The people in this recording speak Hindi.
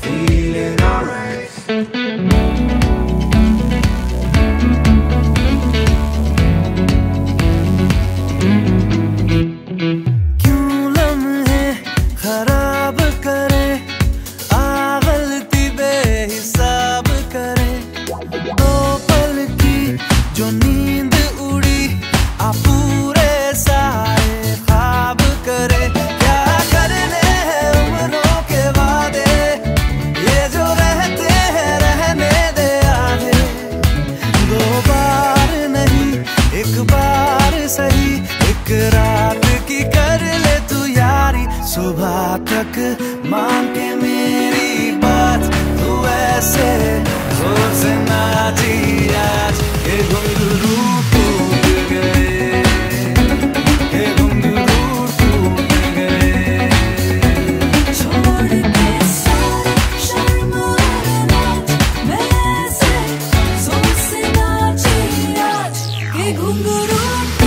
feeling alright. क्यों लम्हे खराब करे, आ गलती बेहिसाब करे, दो पल की जो नींद उड़ी, आ पूरे सारे ख्वाब करे। क्या करने हैं उम्रों के वादे, ये जो रहते हैं रहने दे आधे। दो बार नहीं एक बार सही, एक रात की कर ले तू यारी। सुबह तक मान के मेरी बात, तू ऐसे जोर से नाची आज के घुंघरू टूट गए, के घुंघरू टूट गए। छोड़ के सारे शर्म और लाज, मैं ऐसे जोर से नाची आज के घुंघरू